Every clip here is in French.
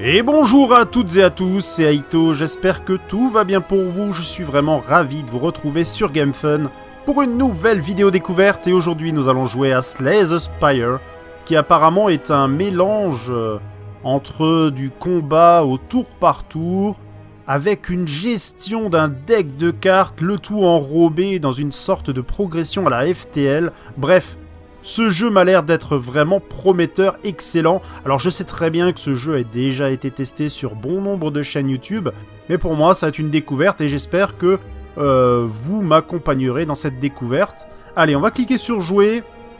Et bonjour à toutes et à tous, c'est Aito, j'espère que tout va bien pour vous, je suis vraiment ravi de vous retrouver sur GameFun pour une nouvelle vidéo découverte et aujourd'hui nous allons jouer à Slay the Spire qui apparemment est un mélange entre du combat au tour par tour avec une gestion d'un deck de cartes, le tout enrobé dans une sorte de progression à la FTL, bref. Ce jeu m'a l'air d'être vraiment prometteur, excellent. Alors je sais très bien que ce jeu a déjà été testé sur bon nombre de chaînes YouTube, mais pour moi ça va être une découverte et j'espère que vous m'accompagnerez dans cette découverte. Allez, on va cliquer sur jouer.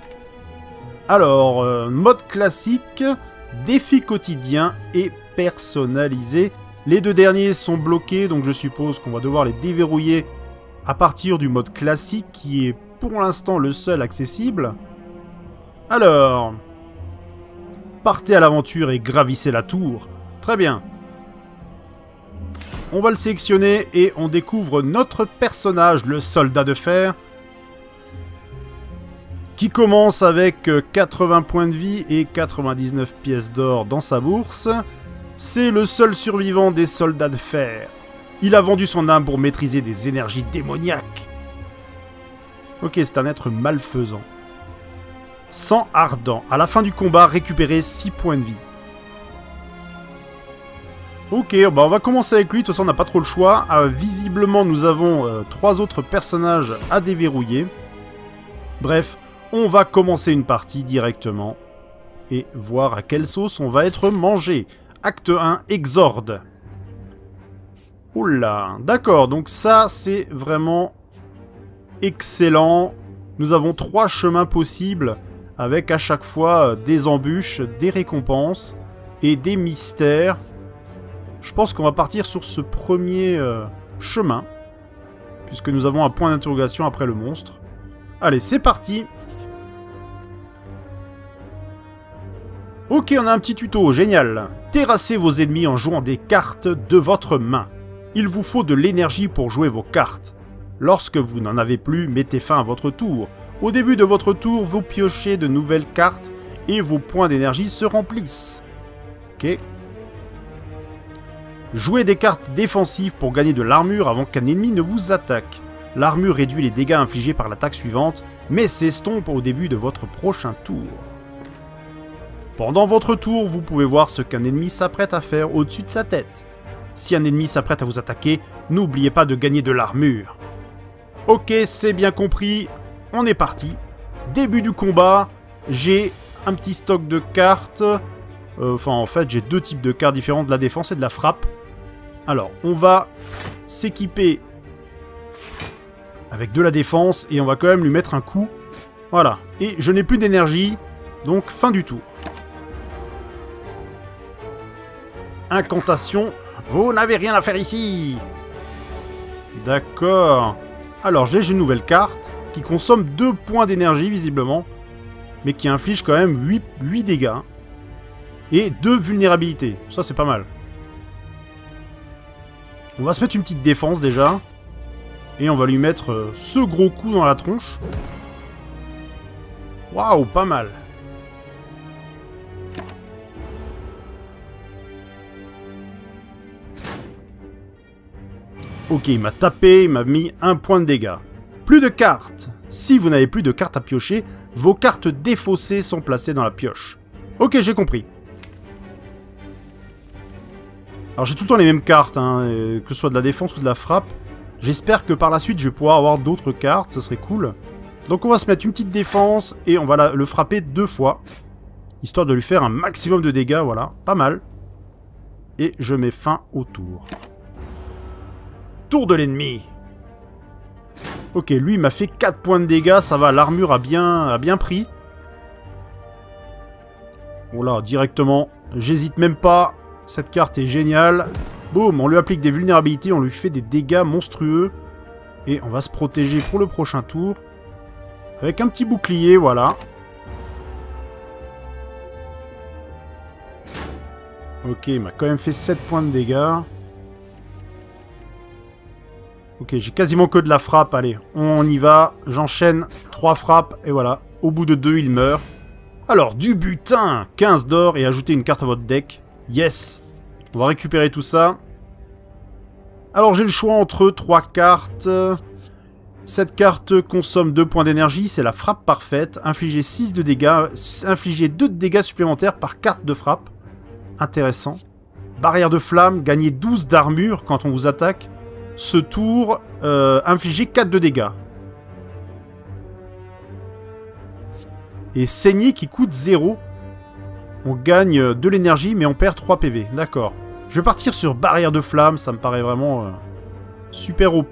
Alors, mode classique, défi quotidien et personnalisé. Les deux derniers sont bloqués, donc je suppose qu'on va devoir les déverrouiller à partir du mode classique qui est pour l'instant le seul accessible. Alors, partez à l'aventure et gravissez la tour. Très bien. On va le sélectionner et on découvre notre personnage, le soldat de fer, qui commence avec 80 points de vie et 99 pièces d'or dans sa bourse. C'est le seul survivant des soldats de fer. Il a vendu son âme pour maîtriser des énergies démoniaques. Ok, c'est un être malfaisant. Sang ardent. À la fin du combat, récupérez 6 points de vie. Ok, bah on va commencer avec lui. De toute façon, on n'a pas trop le choix. Visiblement, nous avons 3 autres personnages à déverrouiller. Bref, on va commencer une partie directement. Et voir à quelle sauce on va être mangé. Acte 1, Exorde. Oula, d'accord. Donc ça, c'est vraiment excellent. Nous avons 3 chemins possibles. Avec à chaque fois des embûches, des récompenses et des mystères. Je pense qu'on va partir sur ce premier chemin. Puisque nous avons un point d'interrogation après le monstre. Allez, c'est parti. Ok, on a un petit tuto, génial. Terrassez vos ennemis en jouant des cartes de votre main. Il vous faut de l'énergie pour jouer vos cartes. Lorsque vous n'en avez plus, mettez fin à votre tour. Au début de votre tour, vous piochez de nouvelles cartes et vos points d'énergie se remplissent. Ok. Jouez des cartes défensives pour gagner de l'armure avant qu'un ennemi ne vous attaque. L'armure réduit les dégâts infligés par l'attaque suivante, mais s'estompe au début de votre prochain tour. Pendant votre tour, vous pouvez voir ce qu'un ennemi s'apprête à faire au-dessus de sa tête. Si un ennemi s'apprête à vous attaquer, n'oubliez pas de gagner de l'armure. Ok, c'est bien compris. On est parti. Début du combat. J'ai un petit stock de cartes. Enfin, en fait, j'ai 2 types de cartes différents, de la défense et de la frappe. Alors, on va s'équiper avec de la défense et on va quand même lui mettre un coup. Voilà. Et je n'ai plus d'énergie, donc fin du tour. Incantation. Vous n'avez rien à faire ici. D'accord. Alors, j'ai une nouvelle carte qui consomme 2 points d'énergie, visiblement, mais qui inflige quand même 8 dégâts. Et 2 vulnérabilités. Ça, c'est pas mal. On va se mettre une petite défense, déjà. Et on va lui mettre ce gros coup dans la tronche. Waouh, pas mal. Ok, il m'a tapé, il m'a mis 1 point de dégâts. Plus de cartes. Si vous n'avez plus de cartes à piocher, vos cartes défaussées sont placées dans la pioche. Ok, j'ai compris. Alors j'ai tout le temps les mêmes cartes, hein, que ce soit de la défense ou de la frappe. J'espère que par la suite je vais pouvoir avoir d'autres cartes, ce serait cool. Donc on va se mettre une petite défense et on va le frapper 2 fois. Histoire de lui faire un maximum de dégâts, voilà, pas mal. Et je mets fin au tour. Tour de l'ennemi. Ok, lui il m'a fait 4 points de dégâts, ça va, l'armure a bien pris. Voilà, directement, j'hésite même pas, cette carte est géniale. Boum, on lui applique des vulnérabilités, on lui fait des dégâts monstrueux. Et on va se protéger pour le prochain tour. Avec un petit bouclier, voilà. Ok, il m'a quand même fait 7 points de dégâts. Ok, j'ai quasiment que de la frappe. Allez, on y va. J'enchaîne 3 frappes. Et voilà. Au bout de 2, il meurt. Alors, du butin, 15 d'or et ajoutez une carte à votre deck. Yes. On va récupérer tout ça. Alors j'ai le choix entre 3 cartes. Cette carte consomme 2 points d'énergie, c'est la frappe parfaite. Infliger 6 de dégâts, infliger 2 de dégâts supplémentaires par carte de frappe. Intéressant. Barrière de flamme, gagner 12 d'armure quand on vous attaque. Ce tour, infliger 4 de dégâts. Et saigner qui coûte 0. On gagne de l'énergie, mais on perd 3 PV. D'accord. Je vais partir sur barrière de flamme, ça me paraît vraiment super OP.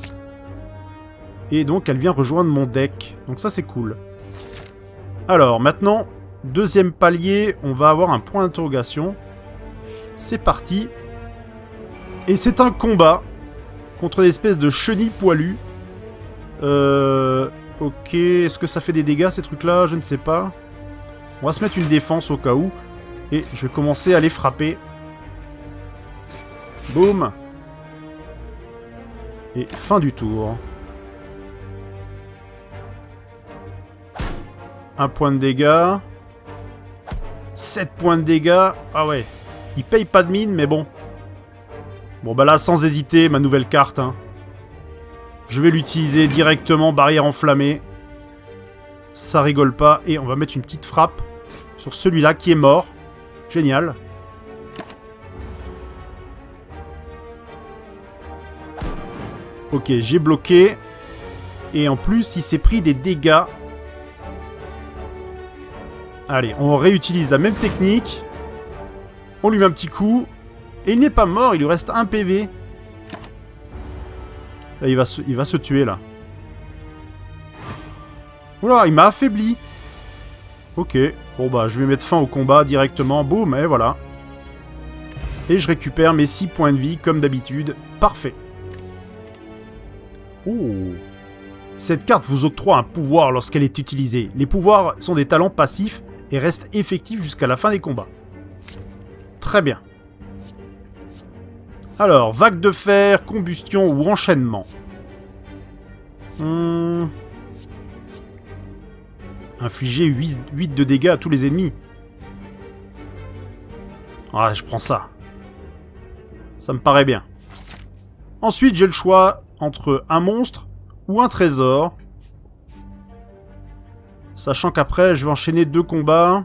Et donc elle vient rejoindre mon deck. Donc ça c'est cool. Alors maintenant, deuxième palier, on va avoir un point d'interrogation. C'est parti. Et c'est un combat contre des espèces de chenilles poilues. Ok, est-ce que ça fait des dégâts ces trucs-là? Je ne sais pas. On va se mettre une défense au cas où. Et je vais commencer à les frapper. Boum. Et fin du tour. Un point de dégâts. 7 points de dégâts. Ah ouais. Il paye pas de mine, mais bon. Bon bah là, sans hésiter, ma nouvelle carte. Hein. Je vais l'utiliser directement, barrière enflammée. Ça rigole pas. Et on va mettre une petite frappe sur celui-là qui est mort. Génial. Ok, j'ai bloqué. Et en plus, il s'est pris des dégâts. Allez, on réutilise la même technique. On lui met un petit coup. Et il n'est pas mort, il lui reste 1 PV. Là, il va se tuer, là. Oula, il m'a affaibli. Ok. Bon, bah, je vais mettre fin au combat directement. Boum, et voilà. Et je récupère mes 6 points de vie, comme d'habitude. Parfait. Oh. Cette carte vous octroie un pouvoir lorsqu'elle est utilisée. Les pouvoirs sont des talents passifs et restent effectifs jusqu'à la fin des combats. Très bien. Alors, vague de fer, combustion ou enchaînement. Infliger 8 de dégâts à tous les ennemis. Ah, je prends ça. Ça me paraît bien. Ensuite, j'ai le choix entre un monstre ou un trésor. Sachant qu'après, je vais enchaîner 2 combats.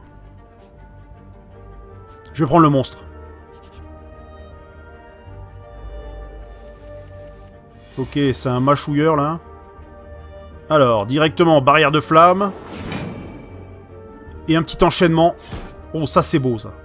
Je vais prendre le monstre. Ok, c'est un mâchouilleur, là. Alors, directement, barrière de flamme. Et un petit enchaînement. Oh, ça, c'est beau, ça.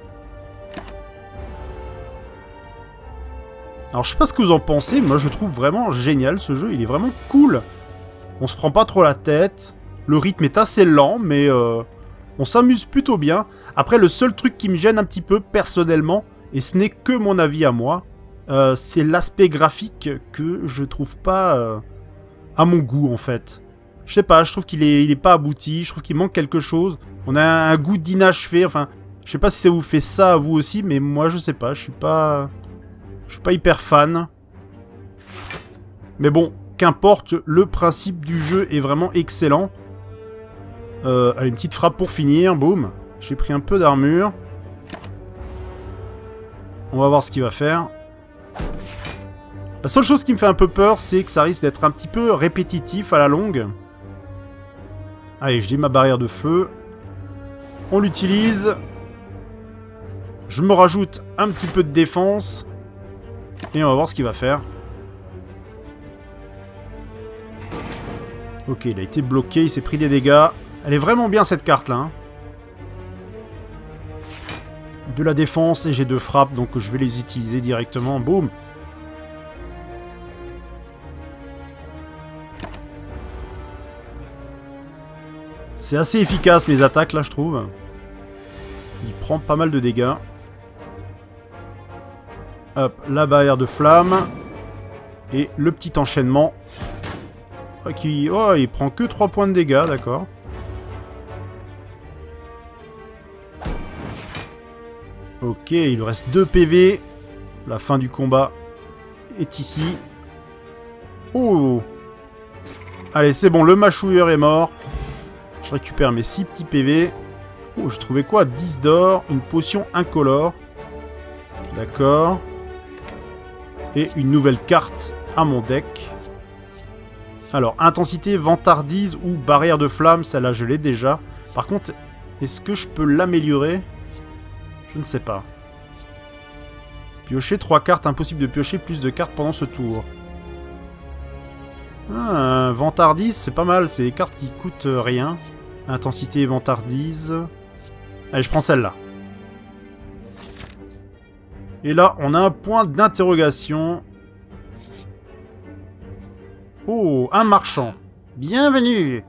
Alors, je sais pas ce que vous en pensez. Moi, je trouve vraiment génial, ce jeu. Il est vraiment cool. On se prend pas trop la tête. Le rythme est assez lent, mais on s'amuse plutôt bien. Après, le seul truc qui me gêne un petit peu, personnellement, et ce n'est que mon avis à moi, c'est l'aspect graphique que je trouve pas à mon goût, en fait. Je sais pas, je trouve qu'il est pas abouti, je trouve qu'il manque quelque chose. On a un goût d'inachevé, enfin, je sais pas si ça vous fait ça à vous aussi, mais moi, je sais pas, je suis pas hyper fan. Mais bon, qu'importe, le principe du jeu est vraiment excellent. Allez, une petite frappe pour finir, boum. J'ai pris un peu d'armure. On va voir ce qu'il va faire. La seule chose qui me fait un peu peur, c'est que ça risque d'être un petit peu répétitif à la longue. Allez, j'ai ma barrière de feu. On l'utilise. Je me rajoute un petit peu de défense. Et on va voir ce qu'il va faire. Ok, il a été bloqué, il s'est pris des dégâts. Elle est vraiment bien cette carte là. Hein. De la défense et j'ai 2 frappes, donc je vais les utiliser directement. Boum. C'est assez efficace mes attaques là, je trouve. Il prend pas mal de dégâts. Hop, la barrière de flamme. Et le petit enchaînement. Qui... Oh, il prend que 3 points de dégâts, d'accord. Ok, il lui reste 2 PV. La fin du combat est ici. Oh. Allez, c'est bon, le mâchouilleur est mort. Je récupère mes 6 petits PV. Oh, j'ai trouvé quoi? 10 d'or, une potion incolore. D'accord. Et une nouvelle carte à mon deck. Alors, intensité, vantardise ou barrière de flamme, celle-là je l'ai déjà. Par contre, est-ce que je peux l'améliorer? Je ne sais pas. Piocher 3 cartes, impossible de piocher plus de cartes pendant ce tour. Ah, vantardise, c'est pas mal, c'est des cartes qui coûtent rien. Intensité, vantardise. Allez, je prends celle-là. Et là, on a un point d'interrogation. Oh, un marchand. Bienvenue.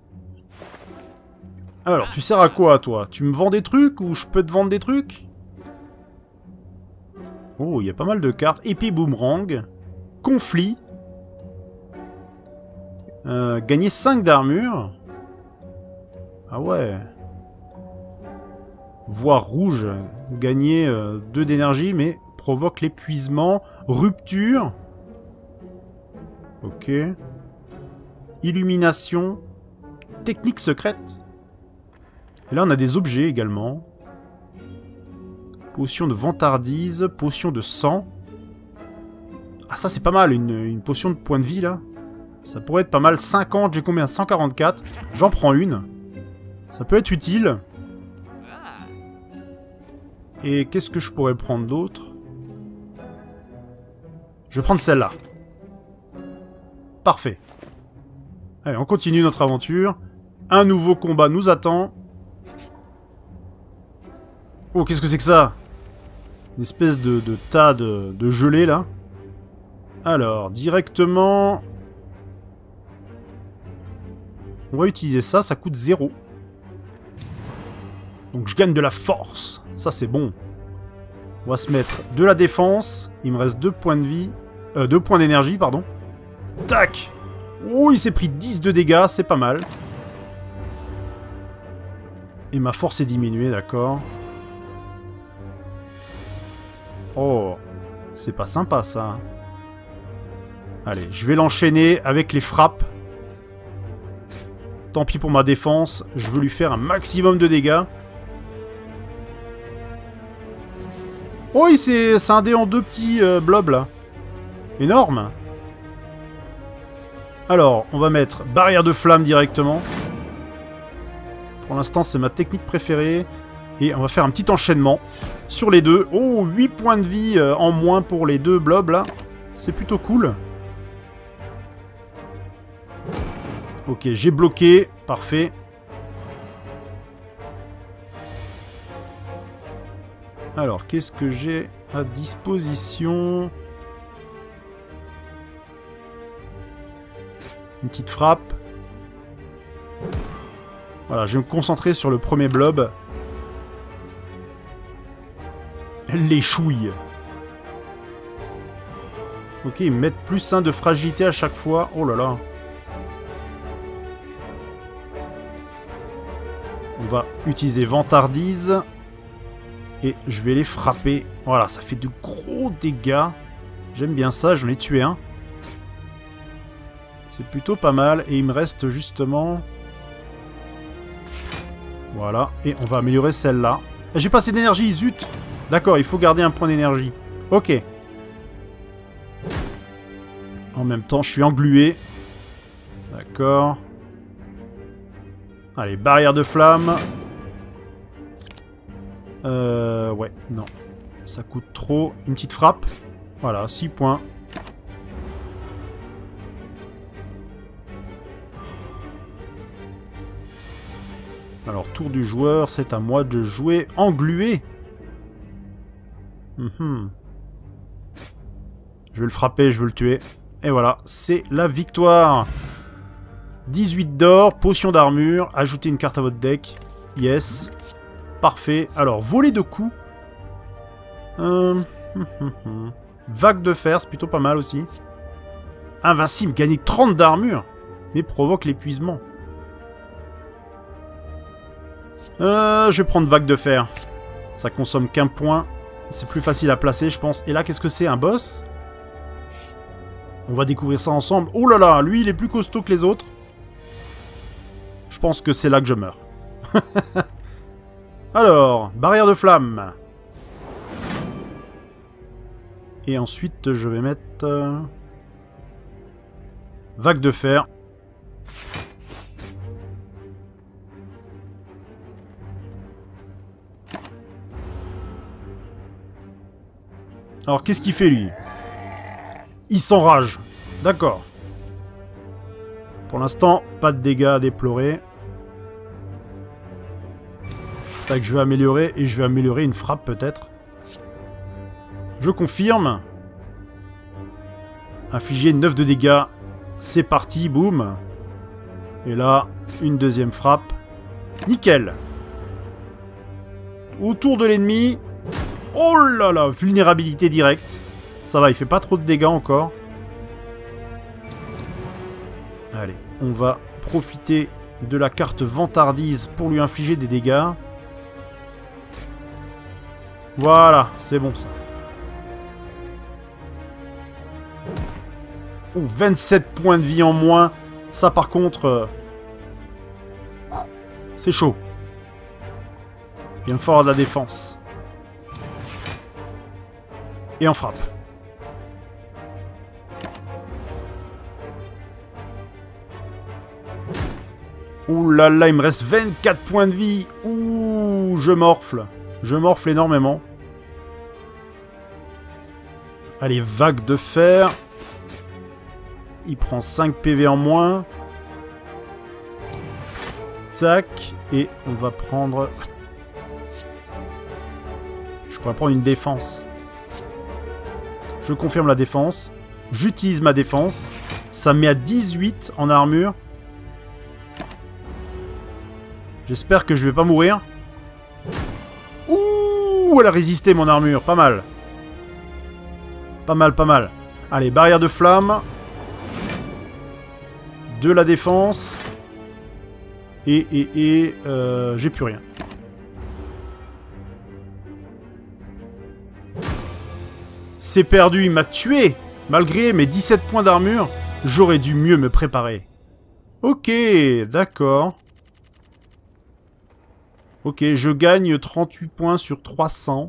Alors, tu sers à quoi, toi? Tu me vends des trucs ou je peux te vendre des trucs? Oh, il y a pas mal de cartes. Épée boomerang. Conflit. Gagner 5 d'armure. Ah ouais. Voie rouge. Gagner 2 d'énergie, mais provoque l'épuisement. Rupture. Ok. Illumination. Technique secrète. Et là, on a des objets également. Potion de vantardise. Potion de sang. Ah, ça, c'est pas mal. Une potion de point de vie, là. Ça pourrait être pas mal. 50, j'ai combien? 144. J'en prends une. Ça peut être utile. Et qu'est-ce que je pourrais prendre d'autre? Je vais prendre celle-là. Parfait. Allez, on continue notre aventure. Un nouveau combat nous attend. Oh, qu'est-ce que c'est que ça? Une espèce de tas de gelée, là. Alors, directement... On va utiliser ça, ça coûte 0. Donc je gagne de la force. Ça, c'est bon. On va se mettre de la défense. Il me reste 2 points de vie. 2 points d'énergie, pardon. Tac! Oh, il s'est pris 10 de dégâts, c'est pas mal. Et ma force est diminuée, d'accord. Oh, c'est pas sympa, ça. Allez, je vais l'enchaîner avec les frappes. Tant pis pour ma défense, je veux lui faire un maximum de dégâts. Oh, il s'est scindé en 2 petits blobs, là. Énorme. Alors, on va mettre barrière de flamme directement. Pour l'instant, c'est ma technique préférée. Et on va faire un petit enchaînement sur les deux. Oh, 8 points de vie en moins pour les 2 blobs, là. C'est plutôt cool. Ok, j'ai bloqué. Parfait. Alors, qu'est-ce que j'ai à disposition? Une petite frappe. Voilà, je vais me concentrer sur le premier blob. Les chouilles. Ok, ils me mettent plus 1 de fragilité à chaque fois. Oh là là. On va utiliser vantardise. Et je vais les frapper. Voilà, ça fait de gros dégâts. J'aime bien ça, j'en ai tué un. C'est plutôt pas mal. Et il me reste justement... Voilà, et on va améliorer celle-là. J'ai pas assez d'énergie, zut! D'accord, il faut garder un point d'énergie. Ok. En même temps, je suis englué. D'accord. Allez, barrière de flamme. Ouais, non. Ça coûte trop. Une petite frappe. Voilà, 6 points. Alors, tour du joueur, c'est à moi de jouer englué. Je vais le frapper, je veux le tuer. Et voilà, c'est la victoire. 18 d'or, potion d'armure, ajoutez une carte à votre deck. Yes. Parfait. Alors, voler de coups. Vague de fer, c'est plutôt pas mal aussi. Invincible, gagner 30 d'armure. Mais provoque l'épuisement. Je vais prendre vague de fer. Ça consomme qu'un point. C'est plus facile à placer, je pense. Et là, qu'est-ce que c'est? Un boss? On va découvrir ça ensemble. Oh là là, lui, il est plus costaud que les autres. Je pense que c'est là que je meurs. Alors, barrière de flamme. Et ensuite, je vais mettre... vague de fer. Alors, qu'est-ce qu'il fait, lui? Il s'enrage. D'accord. Pour l'instant, pas de dégâts à déplorer. Tac, je vais améliorer, et je vais améliorer une frappe, peut-être. Je confirme. Infliger 9 de dégâts. C'est parti, boum. Et là, une deuxième frappe. Nickel. Autour de l'ennemi. Oh là là, vulnérabilité directe. Ça va, il fait pas trop de dégâts encore. Allez, on va profiter de la carte vantardise pour lui infliger des dégâts. Voilà, c'est bon ça. Oh, 27 points de vie en moins. Ça par contre... c'est chaud. Il va me falloir de la défense. Et on frappe. Ouh là là, il me reste 24 points de vie. Ouh, je morfle. Je morfle énormément. Allez, vague de fer. Il prend 5 PV en moins. Tac. Et on va prendre... je pourrais prendre une défense. Je confirme la défense. J'utilise ma défense. Ça me met à 18 en armure. J'espère que je vais pas mourir. Ouh, elle a résisté mon armure. Pas mal. Pas mal, pas mal. Allez, barrière de flamme. De la défense. Et j'ai plus rien. C'est perdu, il m'a tué. Malgré mes 17 points d'armure, j'aurais dû mieux me préparer. Ok, d'accord. Ok, je gagne 38 points sur 300.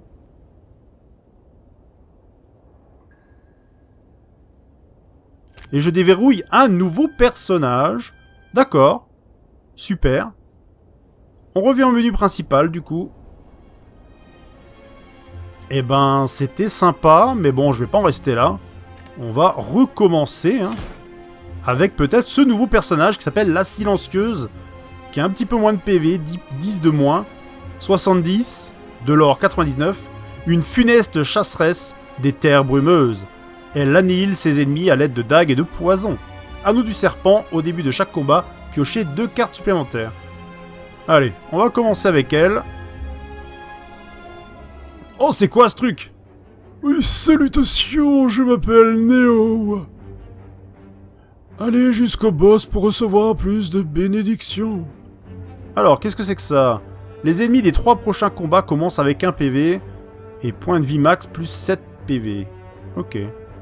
Et je déverrouille un nouveau personnage. D'accord. Super. On revient au menu principal, du coup. Eh ben, c'était sympa, mais bon, je vais pas en rester là. On va recommencer, hein, avec peut-être ce nouveau personnage qui s'appelle la Silencieuse, qui a un petit peu moins de PV, 10 de moins, 70, de l'or 99, une funeste chasseresse des terres brumeuses. Elle annihile ses ennemis à l'aide de dagues et de poisons. Anneau du serpent, au début de chaque combat, piochez 2 cartes supplémentaires. Allez, on va commencer avec elle. Oh, c'est quoi ce truc? Oui, salutations, je m'appelle Néo. Allez jusqu'au boss pour recevoir plus de bénédictions. Alors, qu'est-ce que c'est que ça? Les ennemis des 3 prochains combats commencent avec 1 PV et point de vie max plus 7 PV. Ok.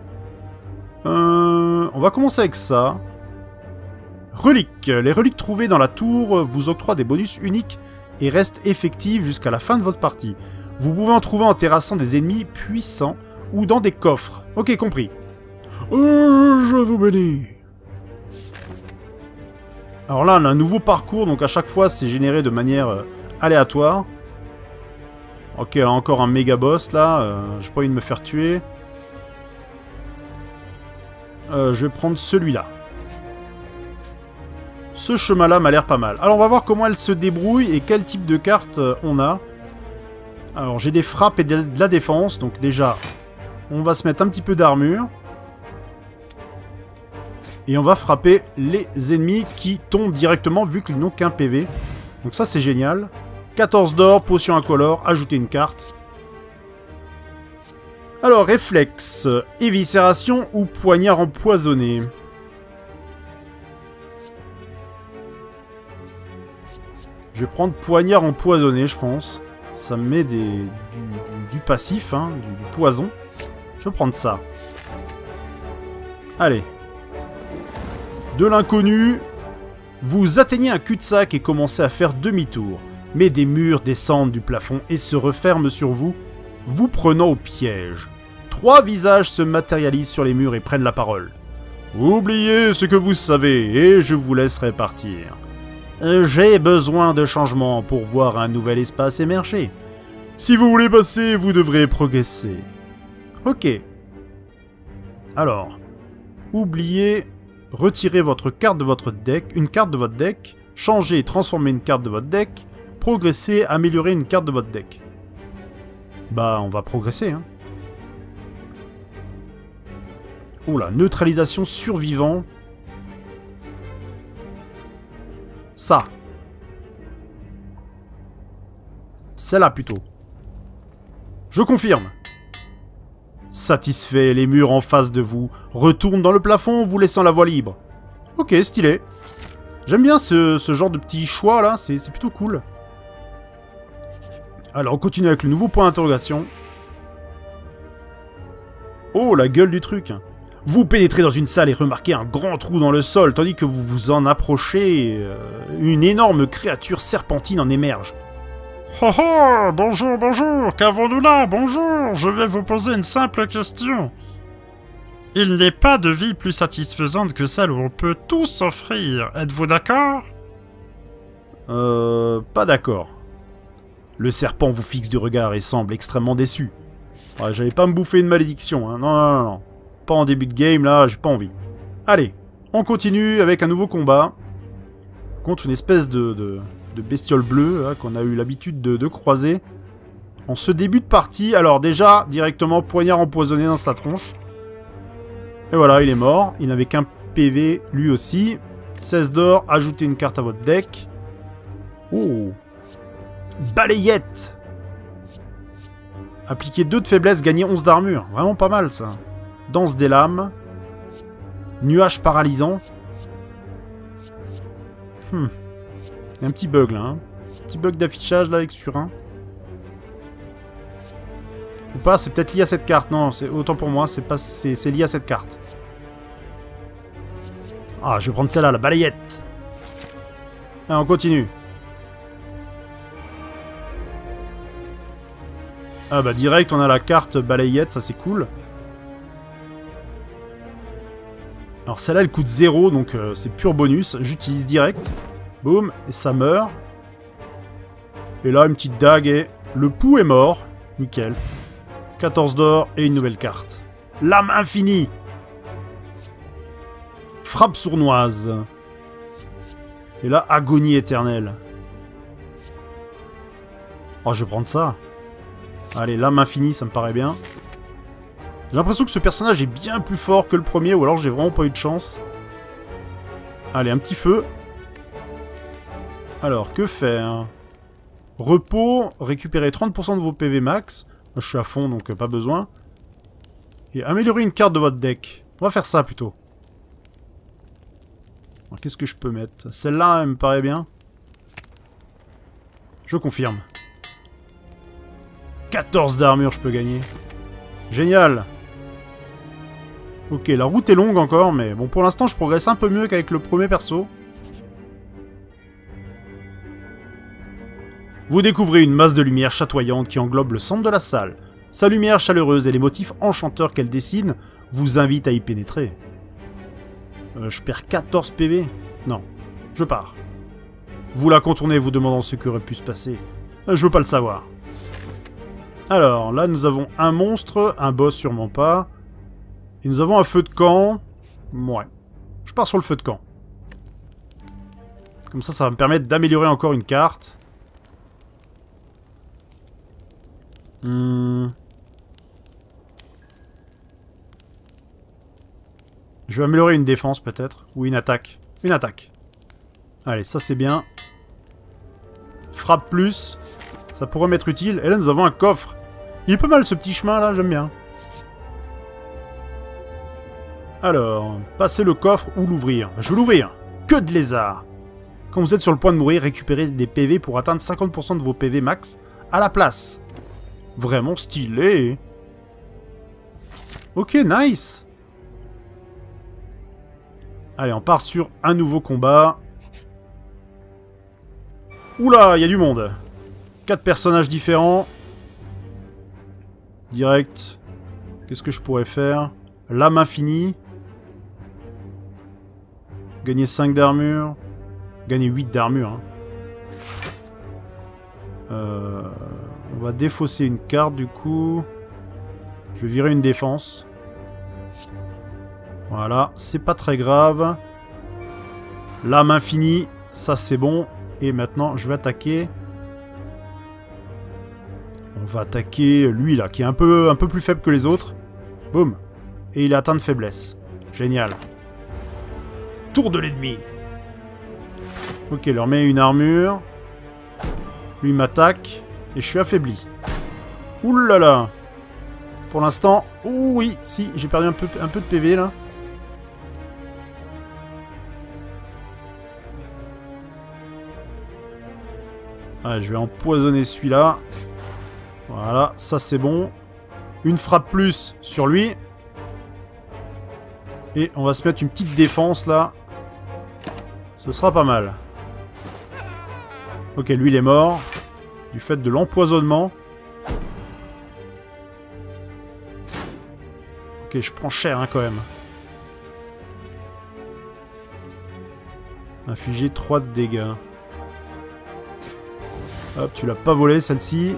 On va commencer avec ça. Reliques. Les reliques trouvées dans la tour vous octroient des bonus uniques et restent effectives jusqu'à la fin de votre partie. Vous pouvez en trouver en terrassant des ennemis puissants ou dans des coffres. Ok, compris. Je vous bénis. Alors là, on a un nouveau parcours, donc à chaque fois, c'est généré de manière aléatoire. Ok, encore un méga boss, là. J'ai pas envie de me faire tuer. Je vais prendre celui-là. Ce chemin-là m'a l'air pas mal. Alors, on va voir comment elle se débrouille et quel type de carte on a. Alors, j'ai des frappes et de la défense. Donc déjà, on va se mettre un petit peu d'armure. Et on va frapper les ennemis qui tombent directement vu qu'ils n'ont qu'un PV. Donc ça, c'est génial. 14 d'or, potion incolore, ajouter une carte. Alors, réflexe, éviscération ou poignard empoisonné. Je vais prendre poignard empoisonné, je pense. Ça me met du passif, hein, du poison. Je vais prendre ça. Allez. De l'inconnu. Vous atteignez un cul-de-sac et commencez à faire demi-tour. Mais des murs descendent du plafond et se referment sur vous, vous prenant au piège. 3 visages se matérialisent sur les murs et prennent la parole. Oubliez ce que vous savez et je vous laisserai partir. J'ai besoin de changement pour voir un nouvel espace émerger. Si vous voulez passer, vous devrez progresser. Ok. Alors, oubliez, retirez votre carte de votre deck, une carte de votre deck, changez et transformez une carte de votre deck, progressez, améliorez une carte de votre deck. Bah, on va progresser, hein. Oula, neutralisation survivant. Ça. Celle-là plutôt. Je confirme. Satisfait, les murs en face de vous retournent dans le plafond, vous laissant la voie libre. Ok, stylé. J'aime bien ce genre de petits choix là, c'est plutôt cool. Alors on continue avec le nouveau point d'interrogation. Oh, la gueule du truc. Vous pénétrez dans une salle et remarquez un grand trou dans le sol, tandis que vous vous en approchez, une énorme créature serpentine en émerge. Oh oh, bonjour, bonjour, qu'avons-nous là? Bonjour, je vais vous poser une simple question. Il n'est pas de vie plus satisfaisante que celle où on peut tout s'offrir, êtes-vous d'accord? Pas d'accord. Le serpent vous fixe du regard et semble extrêmement déçu. Ouais, j'allais pas me bouffer une malédiction, hein. Non, non, non, non. Pas en début de game, là, j'ai pas envie. Allez, on continue avec un nouveau combat. Contre une espèce de bestiole bleue, hein, qu'on a eu l'habitude de croiser. En ce début de partie, alors déjà, directement, poignard empoisonné dans sa tronche. Et voilà, il est mort. Il n'avait qu'un PV, lui aussi. 16 d'or, ajoutez une carte à votre deck. Oh, balayette. Appliquer 2 de faiblesse, gagner 11 d'armure. Vraiment pas mal, ça. Danse des lames. Nuage paralysant. Il y a un petit bug, là. Hein. Petit bug d'affichage, là, avec Surin. Ou pas, c'est peut-être lié à cette carte. Non, autant pour moi, c'est lié à cette carte. Ah, je vais prendre celle-là, la balayette. Allez, on continue. Ah bah direct, on a la carte balayette, ça c'est cool. Alors celle-là, elle coûte 0, donc c'est pur bonus. J'utilise direct. Boum, et ça meurt. Et là, une petite dague et le pouls est mort. Nickel. 14 d'or et une nouvelle carte. Lame infinie. Frappe sournoise. Et là, agonie éternelle. Oh, je vais prendre ça. Allez, lame infinie, ça me paraît bien. J'ai l'impression que ce personnage est bien plus fort que le premier, ou alors j'ai vraiment pas eu de chance. Allez, un petit feu. Alors, que faire? Repos, récupérer 30% de vos PV max. Je suis à fond, donc pas besoin. Et améliorer une carte de votre deck. On va faire ça, plutôt. Qu'est-ce que je peux mettre? Celle-là, elle me paraît bien. Je confirme. 14 d'armure, je peux gagner. Génial. Ok, la route est longue encore, mais bon, pour l'instant, je progresse un peu mieux qu'avec le premier perso. Vous découvrez une masse de lumière chatoyante qui englobe le centre de la salle. Sa lumière chaleureuse et les motifs enchanteurs qu'elle dessine vous invitent à y pénétrer. Je perds 14 PV? Non, je pars. Vous la contournez, vous demandant ce qui aurait pu se passer. Je veux pas le savoir. Alors, là, nous avons un monstre, un boss sûrement pas. Et nous avons un feu de camp. Ouais. Je pars sur le feu de camp. Comme ça va me permettre d'améliorer encore une carte. Je vais améliorer une défense peut-être. Ou une attaque. Une attaque. Allez, ça c'est bien. Frappe plus. Ça pourrait m'être utile. Et là nous avons un coffre. Il est pas mal ce petit chemin là, j'aime bien. Alors, passer le coffre ou l'ouvrir. Je vais l'ouvrir. Que de lézards. Quand vous êtes sur le point de mourir, récupérez des PV pour atteindre 50% de vos PV max à la place. Vraiment stylé. Ok, nice. Allez, on part sur un nouveau combat. Oula, il y a du monde. 4 personnages différents. Direct. Qu'est-ce que je pourrais faire? Lame infinie. Gagner 5 d'armure. Gagner 8 d'armure. Hein. On va défausser une carte du coup. Je vais virer une défense. Voilà, c'est pas très grave. Lame infinie, ça c'est bon. Et maintenant, je vais attaquer. On va attaquer lui là, qui est un peu plus faible que les autres. Boum. Et il est atteint de faiblesse. Génial. Tour de l'ennemi. Ok, leur met une armure. Lui m'attaque. Et je suis affaibli. Ouh là là. Pour l'instant... Oh oui, si, j'ai perdu un peu de PV là. Ah, je vais empoisonner celui-là. Voilà, ça c'est bon. Une frappe plus sur lui. Et on va se mettre une petite défense là. Ce sera pas mal. Ok, lui il est mort. Du fait de l'empoisonnement. Ok, je prends cher hein, quand même. Infliger 3 de dégâts. Hop, tu l'as pas volé celle-ci.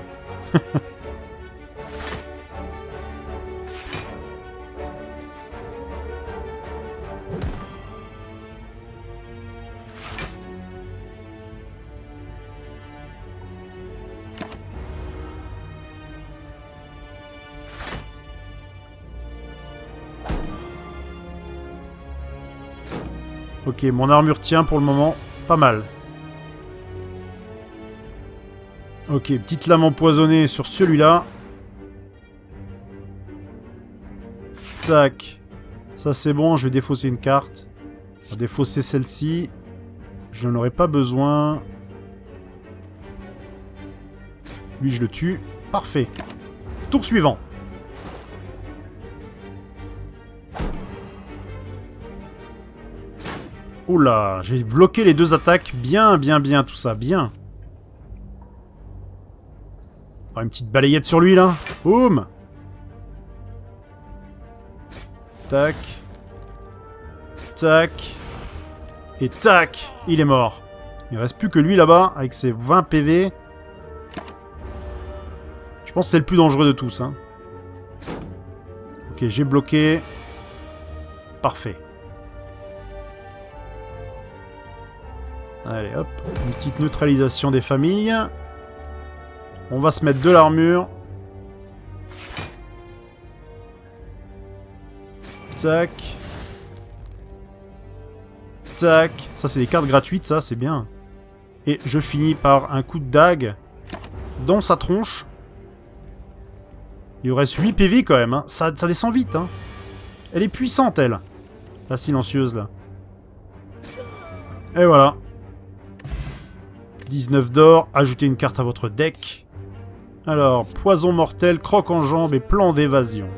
Ok, mon armure tient pour le moment. Pas mal. Ok, petite lame empoisonnée sur celui-là. Tac. Ça c'est bon, je vais défausser une carte. On va défausser celle-ci. Je n'en aurai pas besoin. Lui je le tue. Parfait. Tour suivant. Oula, j'ai bloqué les deux attaques. Bien, bien, bien, tout ça, bien. Oh, une petite balayette sur lui, là. Boum. Tac. Tac. Et tac. Il est mort. Il reste plus que lui, là-bas, avec ses 20 PV. Je pense que c'est le plus dangereux de tous, hein. Ok, j'ai bloqué. Parfait. Allez, hop. Une petite neutralisation des familles. On va se mettre de l'armure. Tac. Tac. Ça, c'est des cartes gratuites, ça, c'est bien. Et je finis par un coup de dague dans sa tronche. Il reste 8 PV quand même. Hein. Ça descend vite. Hein. Elle est puissante, elle. La silencieuse, là. Et voilà. 19 d'or. Ajoutez une carte à votre deck. Alors, poison mortel, croc en jambe et plan d'évasion.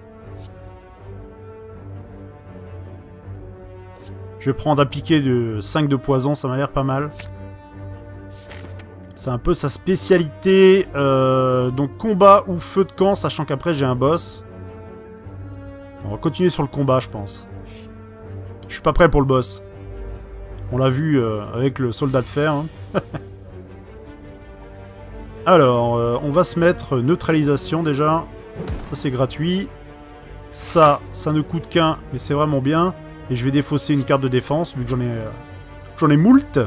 Je vais prendre appliquer de 5 de poison, ça m'a l'air pas mal. C'est un peu sa spécialité. Donc combat ou feu de camp, sachant qu'après j'ai un boss. On va continuer sur le combat, je pense. Je suis pas prêt pour le boss. On l'a vu avec le soldat de fer. Hein. Alors, on va se mettre neutralisation déjà. Ça c'est gratuit. Ça ne coûte qu'un, mais c'est vraiment bien. Et je vais défausser une carte de défense, vu que j'en ai moult.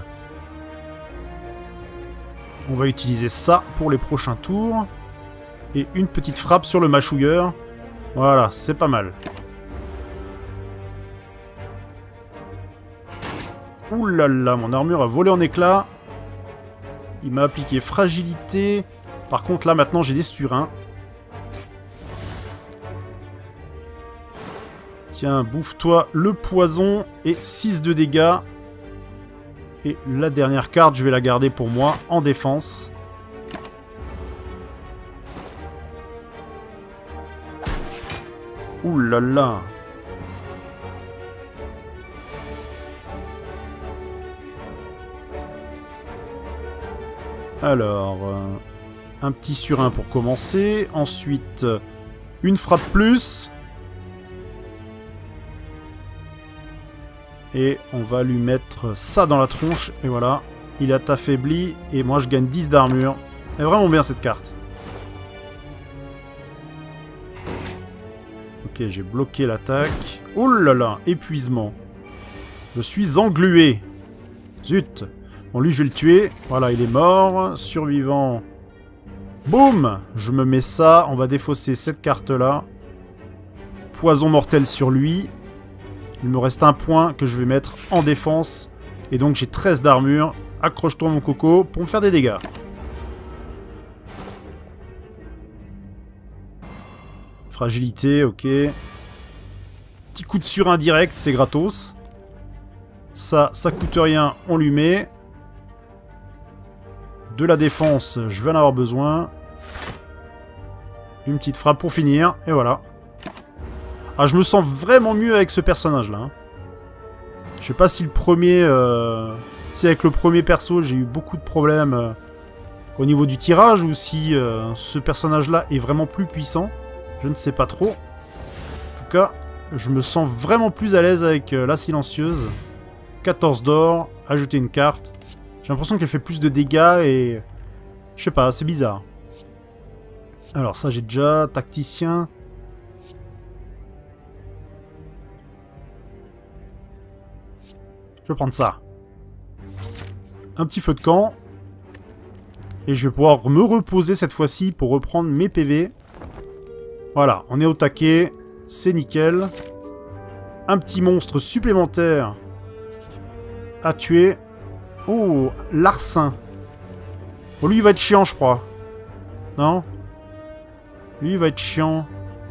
On va utiliser ça pour les prochains tours. Et une petite frappe sur le mâchouilleur. Voilà, c'est pas mal. Ouh là là, mon armure a volé en éclats. Il m'a appliqué fragilité. Par contre, là, maintenant, j'ai des surins. Tiens, bouffe-toi le poison. Et 6 de dégâts. Et la dernière carte, je vais la garder pour moi en défense. Ouh là là. Alors, un petit surin pour commencer. Ensuite, Une frappe plus. Et on va lui mettre ça dans la tronche. Et voilà. Il est affaibli. Et moi, je gagne 10 d'armure. C'est vraiment bien cette carte. Ok, j'ai bloqué l'attaque. Oh là là, épuisement. Je suis englué. Zut. Bon, lui, je vais le tuer. Voilà, il est mort. Survivant. Boum. Je me mets ça. On va défausser cette carte-là. Poison mortel sur lui. Il me reste un point que je vais mettre en défense. Et donc, j'ai 13 d'armure. Accroche-toi, mon coco, pour me faire des dégâts. Fragilité, ok. Petit coup de surin direct, c'est gratos. Ça coûte rien, on lui met. De la défense, je vais en avoir besoin. Une petite frappe pour finir, et voilà. Ah, je me sens vraiment mieux avec ce personnage-là. Hein. Je sais pas si le premier... si avec le premier perso, j'ai eu beaucoup de problèmes au niveau du tirage, ou si ce personnage-là est vraiment plus puissant. Je ne sais pas trop. En tout cas, je me sens vraiment plus à l'aise avec la silencieuse. 14 d'or, ajouter une carte. J'ai l'impression qu'elle fait plus de dégâts et... Je sais pas, c'est bizarre. Alors ça j'ai déjà, tacticien. Je vais prendre ça. Un petit feu de camp. Et je vais pouvoir me reposer cette fois-ci pour reprendre mes PV. Voilà, on est au taquet. C'est nickel. Un petit monstre supplémentaire à tuer. Oh, Larcin. Oh, lui, il va être chiant, je crois. Non? Lui, il va être chiant.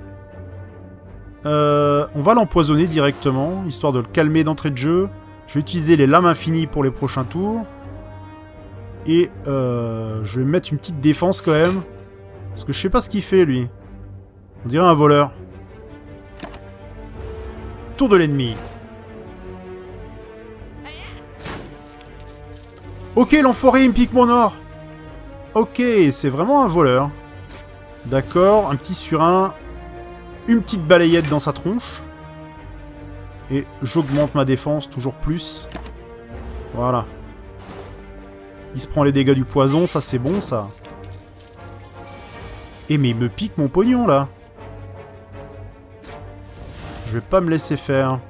On va l'empoisonner directement, histoire de le calmer d'entrée de jeu. Je vais utiliser les lames infinies pour les prochains tours. Et je vais mettre une petite défense quand même. Parce que je sais pas ce qu'il fait, lui. On dirait un voleur. Tour de l'ennemi. Ok, l'enfoiré, il me pique mon or. Ok, c'est vraiment un voleur. D'accord, un petit surin. Une petite balayette dans sa tronche. Et j'augmente ma défense toujours plus. Voilà. Il se prend les dégâts du poison, ça c'est bon ça. Eh mais il me pique mon pognon là. Je vais pas me laisser faire.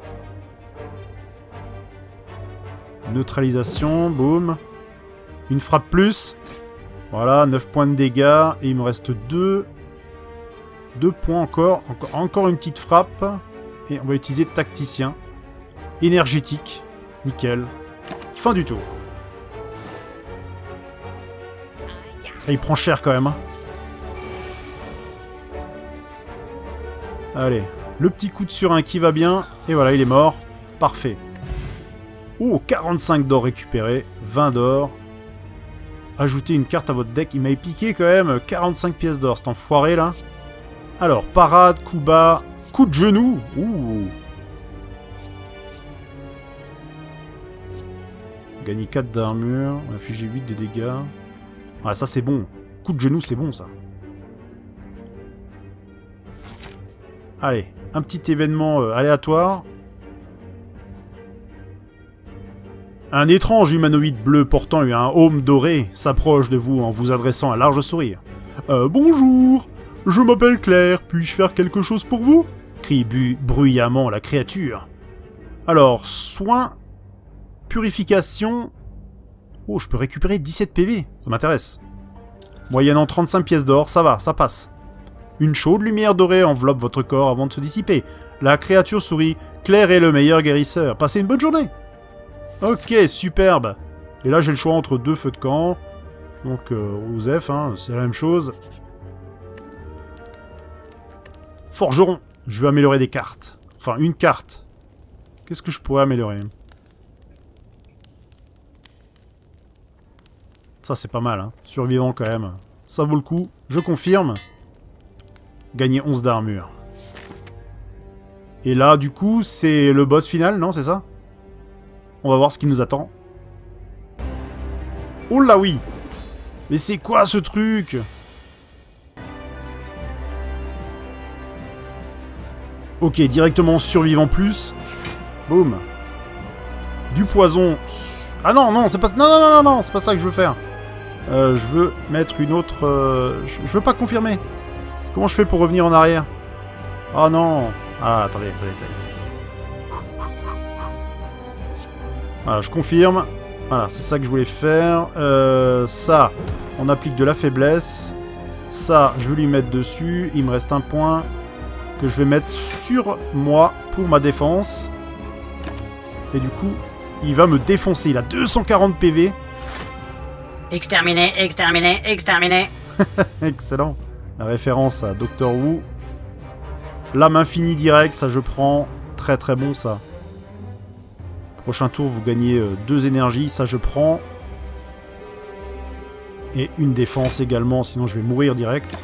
Neutralisation, boum. Une frappe plus. Voilà, 9 points de dégâts. Et il me reste 2 points encore. Encore une petite frappe. Et on va utiliser tacticien. Énergétique. Nickel. Fin du tour. Et il prend cher quand même. Hein. Allez. Le petit coup de surin qui va bien. Et voilà, il est mort. Parfait. Oh, 45 d'or récupéré. 20 d'or. Ajoutez une carte à votre deck. Il m'avait piqué quand même 45 pièces d'or, cet enfoiré là. Alors, parade, coup bas, coup de genou. Ouh. Gagner 4 d'armure. Infliger 8 de dégâts. Ah, ça c'est bon. Coup de genou, c'est bon ça. Allez, un petit événement aléatoire. Un étrange humanoïde bleu portant un aume doré s'approche de vous en vous adressant un large sourire. Bonjour, je m'appelle Claire, puis-je faire quelque chose pour vous? Crie bruyamment la créature. Alors, soin, purification... Oh, je peux récupérer 17 PV, ça m'intéresse. Moyennant 35 pièces d'or, ça va, ça passe. Une chaude lumière dorée enveloppe votre corps avant de se dissiper. La créature sourit. Claire est le meilleur guérisseur. Passez une bonne journée. Ok, superbe. Et là, j'ai le choix entre 2 feux de camp. Donc, Osef, hein, c'est la même chose. Forgeron. Je vais améliorer des cartes. Enfin, une carte. Qu'est-ce que je pourrais améliorer? Ça, c'est pas mal. Hein. Survivant, quand même. Ça vaut le coup. Je confirme. Gagner 11 d'armure. Et là, du coup, c'est le boss final, non? C'est ça? On va voir ce qui nous attend. Oh là oui! Mais c'est quoi ce truc? Ok, directement survivant plus. Boum. Du poison. Ah non, non, c'est pas... Non, non, non, non, non, c'est pas ça que je veux faire. Je veux mettre une autre... Je veux pas confirmer. Comment je fais pour revenir en arrière? Oh non. Ah, attendez, attendez, attendez. Voilà, je confirme. Voilà, c'est ça que je voulais faire. Ça, on applique de la faiblesse. Ça, je vais lui mettre dessus. Il me reste un point que je vais mettre sur moi pour ma défense. Et du coup, il va me défoncer. Il a 240 PV. Exterminé, exterminé, exterminé. Excellent. La référence à Doctor Who. Lame infinie direct, ça je prends. Très très bon ça. Prochain tour, vous gagnez 2 énergies, ça je prends. Et une défense également, sinon je vais mourir direct.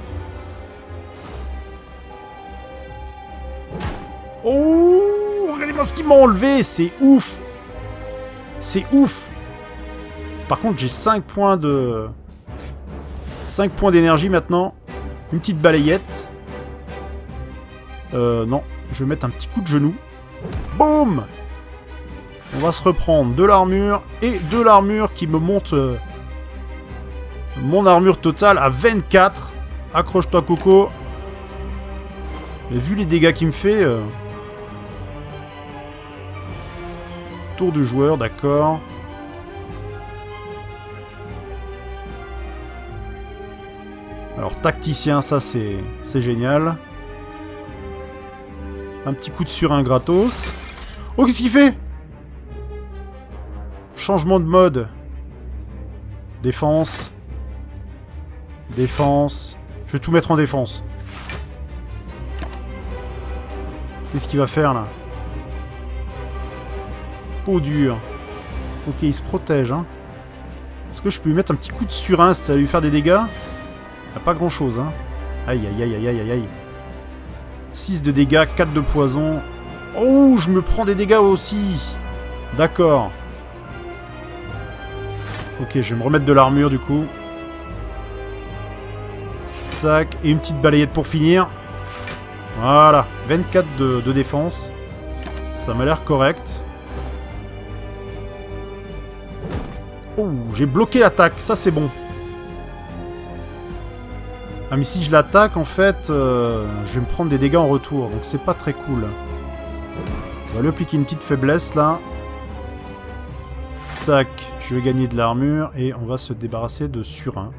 Oh, regardez-moi ce qu'il m'a enlevé, c'est ouf. C'est ouf. Par contre, j'ai 5 points de... 5 points d'énergie maintenant. Une petite balayette. Non, je vais mettre un petit coup de genou. Boum. On va se reprendre de l'armure. Et de l'armure qui me monte... mon armure totale à 24. Accroche-toi, Coco. Mais vu les dégâts qu'il me fait... Tour du joueur, d'accord. Alors, tacticien, ça c'est génial. Un petit coup de surin gratos. Oh, qu'est-ce qu'il fait? Changement de mode. Défense. Défense. Je vais tout mettre en défense. Qu'est-ce qu'il va faire là? Peau dure. Ok, il se protège. Hein. Est-ce que je peux lui mettre un petit coup de surin? Ça va lui faire des dégâts? Pas grand chose, hein. Aïe, aïe, aïe, aïe, aïe, aïe. 6 de dégâts, 4 de poison. Oh, je me prends des dégâts aussi. D'accord. Ok, je vais me remettre de l'armure du coup. Tac, et une petite balayette pour finir. Voilà, 24 de défense. Ça m'a l'air correct. Oh, j'ai bloqué l'attaque, ça c'est bon. Ah mais si je l'attaque en fait, je vais me prendre des dégâts en retour, donc c'est pas très cool. On va lui appliquer une petite faiblesse là. Tac, je vais gagner de l'armure et on va se débarrasser de surin.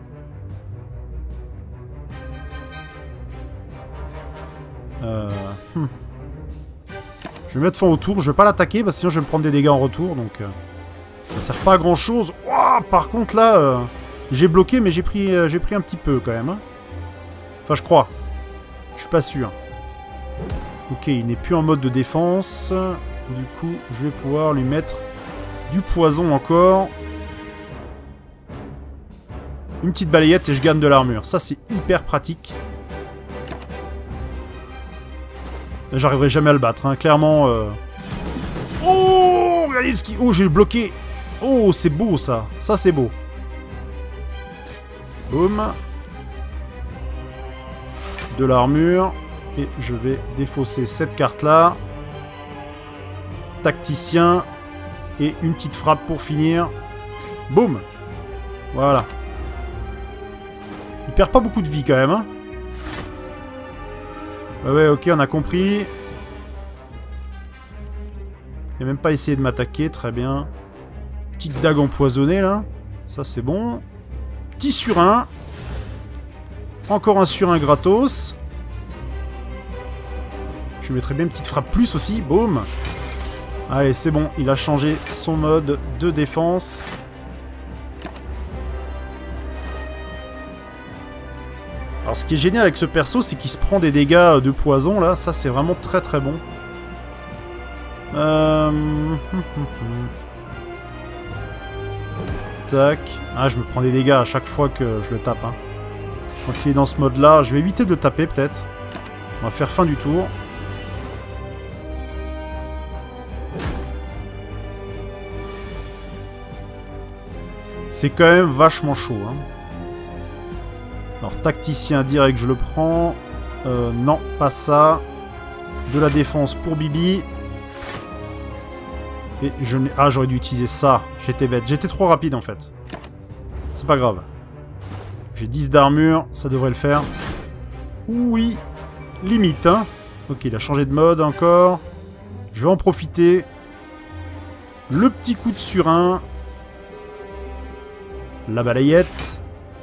Je vais mettre fin au tour, je vais pas l'attaquer parce que sinon je vais me prendre des dégâts en retour, donc ça sert pas à grand chose. Ouah, par contre là, j'ai bloqué mais j'ai pris un petit peu quand même. Hein. Enfin, je crois. Je suis pas sûr. Ok, il n'est plus en mode de défense. Du coup, je vais pouvoir lui mettre du poison encore. Une petite balayette et je gagne de l'armure. Ça, c'est hyper pratique. J'arriverai jamais à le battre, hein. Clairement. Oh, regardez ce qui... Oh, j'ai bloqué. Oh, c'est beau, ça. Ça, c'est beau. Boum. De l'armure. Et je vais défausser cette carte-là. Tacticien. Et une petite frappe pour finir. Boum. Voilà. Il perd pas beaucoup de vie quand même. Hein. Ouais, ok, on a compris. Il n'a même pas essayé de m'attaquer, très bien. Petite dague empoisonnée là. Ça c'est bon. Petit surin. Encore un surin gratos. Je mettrais bien une petite frappe plus aussi. Boum. Allez, c'est bon. Il a changé son mode de défense. Alors ce qui est génial avec ce perso, c'est qu'il se prend des dégâts de poison là. Ça c'est vraiment très très bon. Tac. Ah, je me prends des dégâts à chaque fois que je le tape. Hein. Quand il est dans ce mode là, je vais éviter de le taper peut-être. On va faire fin du tour. C'est quand même vachement chaud. Hein. Alors, tacticien direct, je le prends. Non, pas ça. de la défense pour Bibi. Et je n'ai... Ah, j'aurais dû utiliser ça. J'étais bête. J'étais trop rapide, en fait. C'est pas grave. J'ai 10 d'armure. Ça devrait le faire. Oui. Limite, hein. Ok, il a changé de mode encore. Je vais en profiter. Le petit coup de surin. La balayette.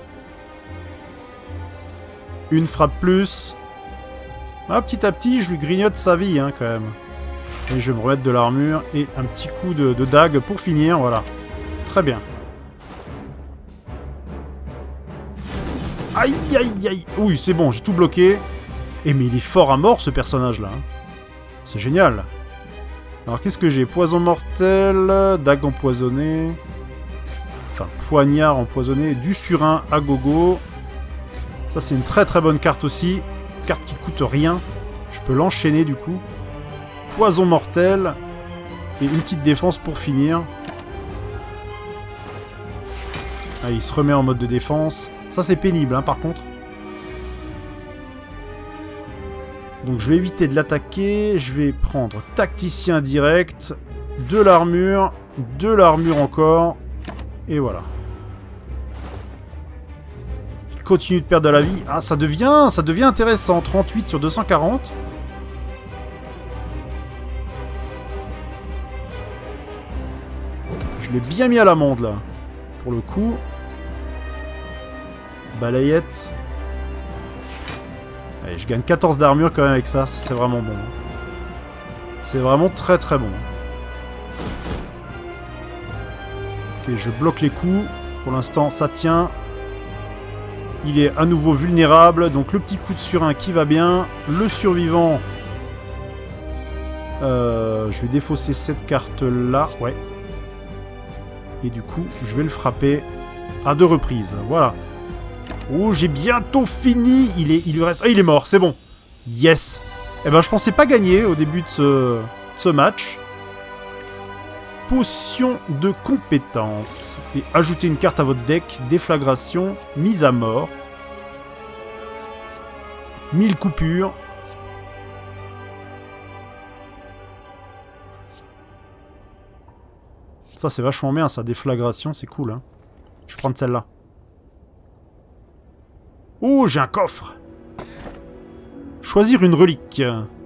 Une frappe plus. Ah, petit à petit, je lui grignote sa vie, hein, quand même. Et je vais me remettre de l'armure et un petit coup de dague pour finir, voilà. Très bien. Aïe, aïe, aïe. Oui, c'est bon, j'ai tout bloqué. Et mais il est fort à mort, ce personnage-là. Hein. C'est génial. Alors, qu'est-ce que j'ai? Poison mortel, dague empoisonnée. Enfin, poignard empoisonné, du surin à gogo. Ça, c'est une très très bonne carte aussi. Carte qui coûte rien. Je peux l'enchaîner, du coup. Poison mortel. Et une petite défense pour finir. Ah, il se remet en mode de défense. Ça, c'est pénible, hein, par contre. Donc, je vais éviter de l'attaquer. Je vais prendre tacticien direct. De l'armure encore. Et voilà. Il continue de perdre de la vie. Ah, ça devient intéressant. 38 sur 240. Je l'ai bien mis à l'amende, là. Pour le coup. Balayette. Allez, je gagne 14 d'armure quand même avec ça. Ça, c'est vraiment bon. C'est vraiment très très bon. Ok, je bloque les coups. Pour l'instant, ça tient. Il est à nouveau vulnérable. Donc le petit coup de surin qui va bien. Le survivant. Je vais défausser cette carte-là. Ouais. Et du coup, je vais le frapper à 2 reprises. Voilà. Oh, j'ai bientôt fini. Il lui reste... Ah, il est mort, c'est bon. Yes. Eh ben, je pensais pas gagner au début de ce match. Potion de compétence. Et ajoutez une carte à votre deck. Déflagration. Mise à mort. 1000 coupures. Ça, c'est vachement bien, ça. Déflagration, c'est cool. Hein. Je vais prendre celle-là. Oh, j'ai un coffre. Choisir une relique.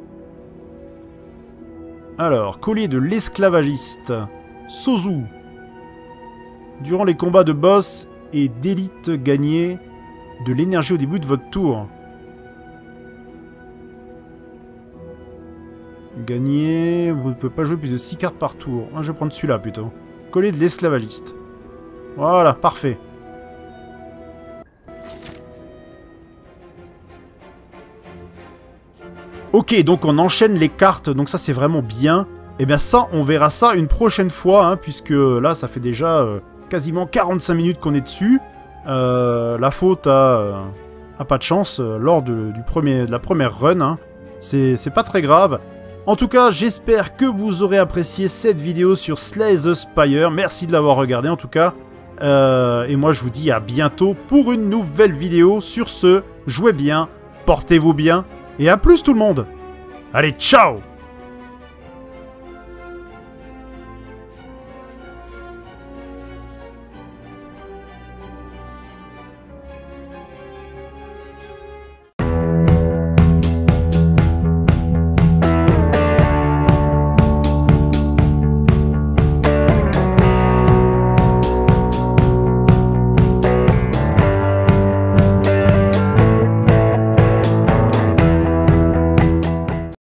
Alors, collier de l'esclavagiste. Sozu. Durant les combats de boss et d'élite, gagnez de l'énergie au début de votre tour. Gagner... Vous ne pouvez pas jouer plus de 6 cartes par tour. Ah, je vais prendre celui-là plutôt. Collier de l'esclavagiste. Voilà, parfait. Ok, donc on enchaîne les cartes, donc ça c'est vraiment bien. Et bien ça, on verra ça une prochaine fois, hein, puisque là ça fait déjà quasiment 45 minutes qu'on est dessus. La faute à pas de chance lors de la première run. Hein. C'est pas très grave. En tout cas, j'espère que vous aurez apprécié cette vidéo sur Slay the Spire. Merci de l'avoir regardé en tout cas. Et moi je vous dis à bientôt pour une nouvelle vidéo. Sur ce, jouez bien, portez-vous bien. Et à plus tout le monde. Allez, ciao!